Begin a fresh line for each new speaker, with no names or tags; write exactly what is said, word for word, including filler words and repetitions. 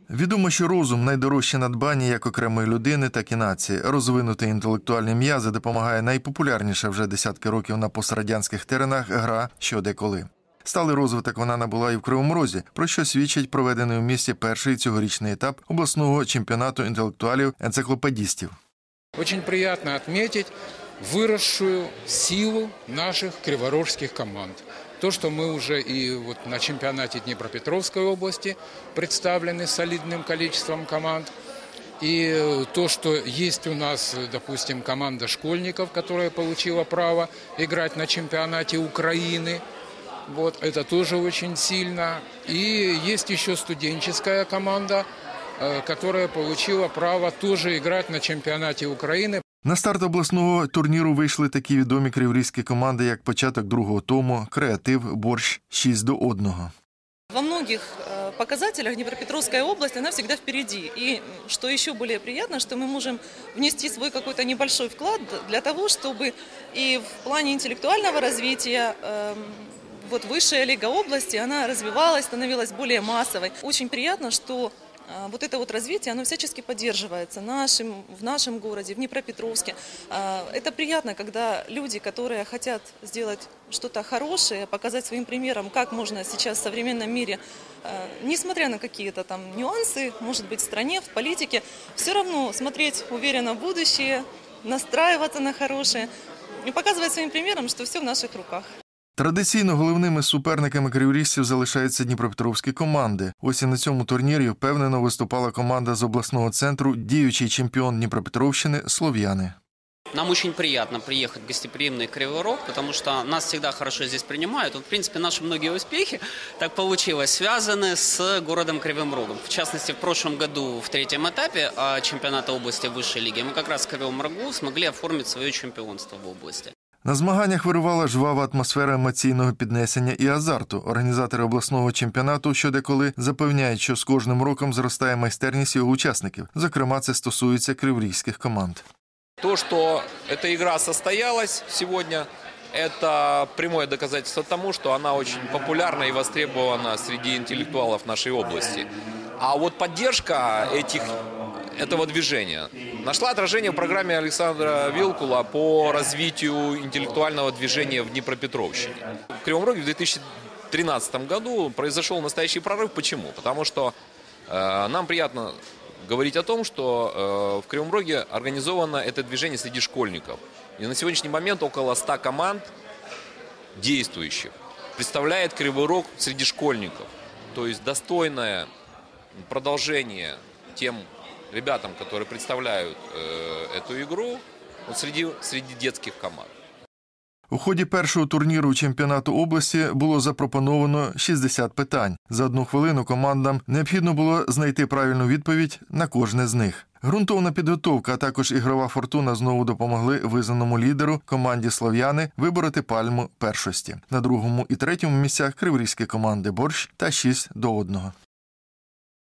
Відомо, що розум – найдорожче надбання як окремої людини, так і нації. Розвинути інтелектуальні м'язи допомагає найпопулярніша вже десятки років на пострадянських теренах гра «Що, де, коли». Сталий розвиток вона набула і в Кривому Розі, про що свідчить проведений у місті перший цьогорічний етап обласного чемпіонату інтелектуалів-енциклопедистів.
Очень приятно отметить выросшую силу наших криворожских команд. То, что мы уже и вот на чемпионате Днепропетровской области представлены солидным количеством команд. И то, что есть у нас, допустим, команда школьников, которая получила право играть на чемпионате Украины. Вот, это тоже очень сильно. И есть еще студенческая команда, которая получила право тоже играть на чемпионате Украины.
На старт обласного турніру вийшли такі відомі криворізькі команди, як «Початок другого тому», «Креатив», «Борщ», «шість до одного».
Во многих показателях Днепропетровская область, она всегда впереди. И что еще более приятно, что мы можем внести свой какой-то небольшой вклад для того, чтобы и в плане интеллектуального развития вот высшая лига области, она развивалась, становилась более массовой. Очень приятно, что вот это вот развитие, оно всячески поддерживается нашим, в нашем городе, в Днепропетровске. Это приятно, когда люди, которые хотят сделать что-то хорошее, показать своим примером, как можно сейчас в современном мире, несмотря на какие-то там нюансы, может быть, в стране, в политике, все равно смотреть уверенно в будущее, настраиваться на хорошее и показывать своим примером, что все в наших руках.
Традиційно головними суперниками криворіжців залишаються дніпропетровські команди. Ось і на цьому турнірі впевнено виступала команда з обласного центру, діючий чемпіон Дніпропетровщини «Слов'яни».
Нам очень приятно приехать в гостеприимный Кривой Рог, потому что нас всегда хорошо здесь принимают. Вот, в принципе, наши многие успехи, так получилось, связаны с городом Кривым Рогом. В частности, в прошлом году в третьем этапе чемпионата области высшей лиги мы как раз в Кривом Рогу смогли оформить свое чемпионство в области.
На змаганнях вирувала жвава атмосфера емоційного піднесення і азарту. Організатори обласного чемпіонату «Що, де, коли» запевняють, що з кожним роком зростає майстерність його учасників. Зокрема, це стосується криворізьких команд.
То, что эта игра состоялась сегодня, это прямое доказательство тому, что она очень популярна и востребована среди интеллектуалов нашей области. А вот поддержка этих, этого движения нашла отражение в программе Александра Вилкула по развитию интеллектуального движения в Днепропетровщине. В Кривом Роге в две тысячи тринадцатом году произошел настоящий прорыв. Почему? Потому что э, нам приятно говорить о том, что э, в Кривом Роге организовано это движение среди школьников. И на сегодняшний момент около ста команд действующих представляет Кривой Рог среди школьников. То есть достойное продолжение тем ребятам, которые представляют э, эту игру, вот среди, среди детских команд.
У ході першого турніру чемпіонату області було запропоновано шістдесят питань. За одну хвилину командам необхідно було знайти правильну відповідь на кожне з них. Ґрунтовна підготовка, а також ігрова фортуна знову допомогли визнаному лідеру команді «Слов'яни» вибороти пальму першості. На другому і третьому місцях криворізькі команди «Борщ» та «шість до одного».